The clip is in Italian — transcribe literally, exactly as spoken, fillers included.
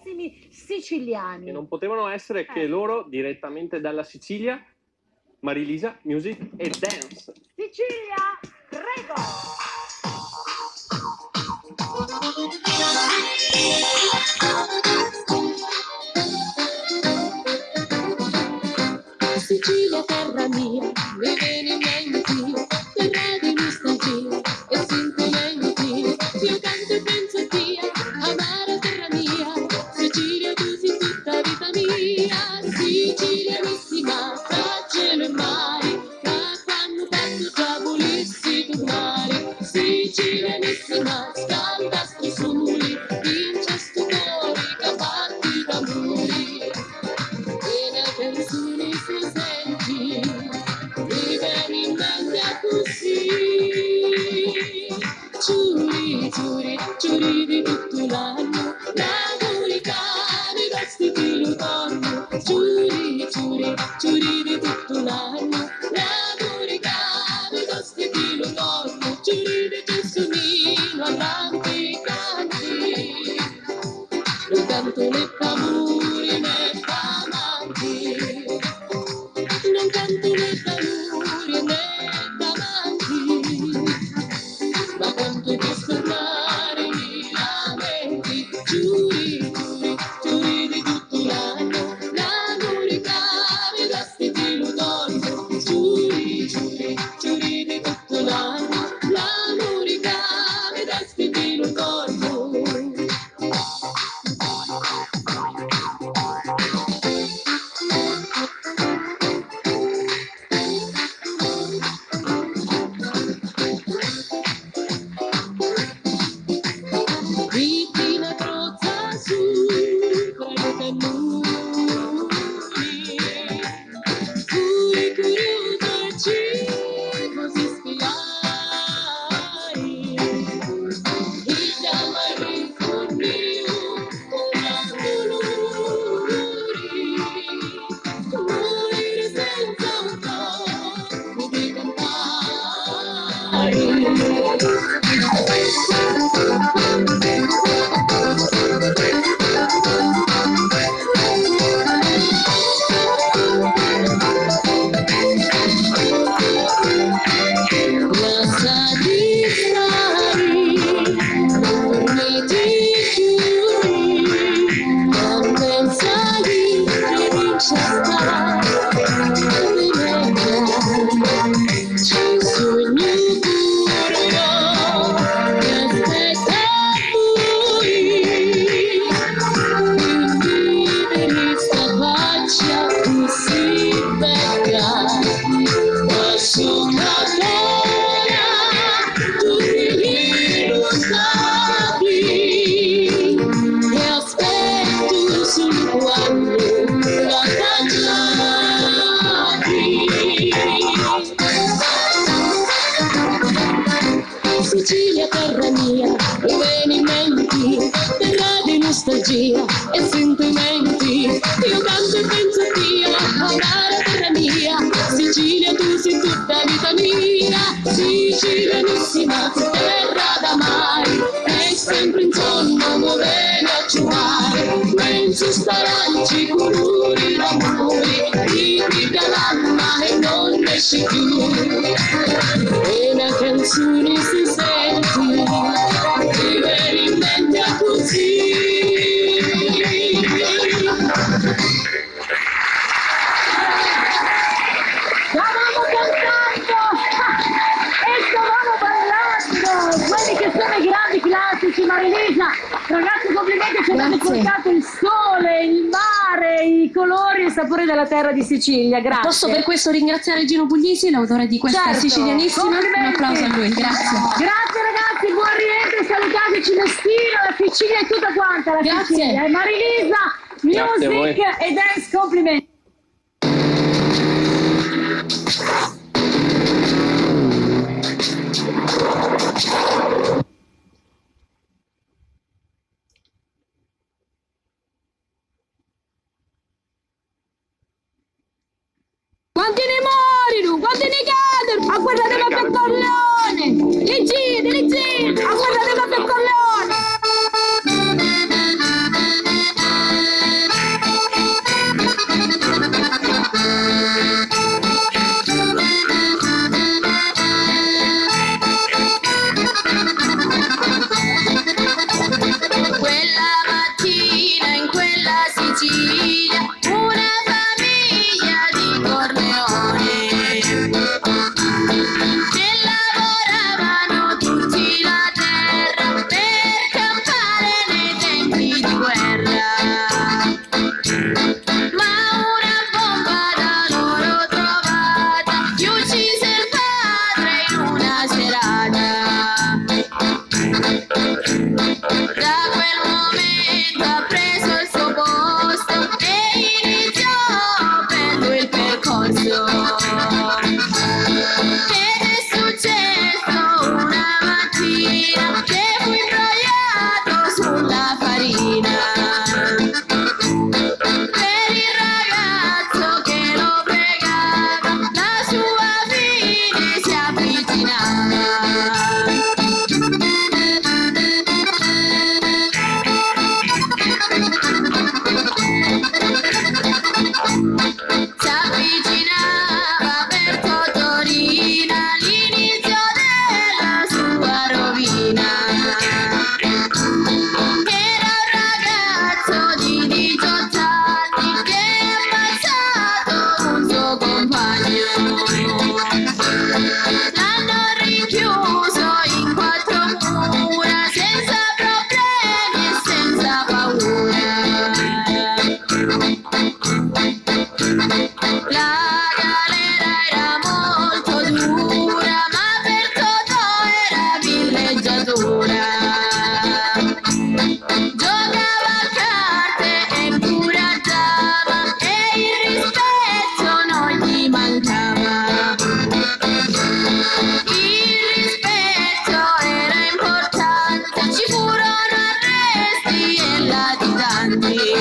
bellissimi siciliani. E non potevano essere che loro, direttamente dalla Sicilia, Marilisa, Music e Dance. Sicilia, prego! Sicilia, terra mia, mi viene in mente, terra di nostalgia e sentimenti. Io canto e penso a te, amara terra mia, Sicilia tu sei tutta vita mia. Sicilianissima, tra cielo e mare, che fanno fatto già volessi tornare. Sicilianissima, scalda sti soli, vince sto cuore che batti d'amore. E la canzone si senti, mi viene in mente così. Giuri, giuri, giuri di tutto l'anno, l'amore cane da sti filo torno. Giuri, giuri, giuri di tutto l'anno, l'amore cane da sti filo torno. Giuri di Gelsomino, avanti canti, non canto né d'amore né d'amanti, non canto né d'amore né d'amanti, ma canto di stornare i lamenti. Giuri, giuri, giuri di tutto l'anno, l'amore cade da sti filo d'orno. Giuri, giuri, giuri di tutto l'anno, l'amore cade da sti filo d'orno. Vittina trozza su tra i cannoni, fui curioso e ci così spiai, il chiamare con mio un colori, morire senza un po' di lascia di stare, dormiti chiudi, non pensai che vince stare, ci sogni pure io, che aspetta lui, quindi vedi sta faccia così bella, posso cadere, tu mi lo sapi, e aspetto solo quando la Sicilia, terra mia, mi viene in mente, terra di nostalgia e sentimenti. Io canto e penso a te, amara terra mia, Sicilia tu sei tutta vita mia. Sicilianissima, terra da mare, e sempre in sonno mi viene a giocare. Penso staranci colori d'amore, ridi dall'anima e non esci più. E una canzone si senti, mi viene in mente così. Stavamo cantando e stavamo ballando, quelli che sono i grandi classici, Marilisa. Ragazzi, complimenti, ci avete portato il sole, il mare, i colori e il sapore della terra di Sicilia. Grazie. Posso per questo ringraziare Gino Puglisi, l'autore di questa Certo. Sicilianissima. Un Complimenti. applauso a lui, grazie. Grazie ragazzi, buon rientro, salutateci Mestino, la Sicilia e tutta quanta la Grazie. Sicilia. E Marilisa, Grazie a music voi. e dance, complimenti. Quanti ne morirono, quanti ne cadono, a guardate la peccorleone, le gite, le gite, a guardate la peccorleone. Sicilia, una famiglia di Corleone, che lavoravano tutti la terra per campare nei tempi di guerra. Ma una bomba da loro trovata gli uccise il padre in una serata. Da quel momento ha preso il suo posto e iniziò per lui il percorso. Ed è successo una mattina che fu imbrogliato sulla farina. Per il ragazzo che lo pregava, la sua fine si avvicinava. Si avvicinava per Totorina l'inizio della sua rovina. Era un ragazzo di diciotto anni che ha ammazzato un suo compagno. L'hanno rinchiuso in quattro mura senza problemi e senza paura. La galera era molto dura, ma per Totò era villeggiatura. Giocava a carte e incoraggiava e il rispetto non gli mancava. Il rispetto era importante, ci furono arresti e latitanti.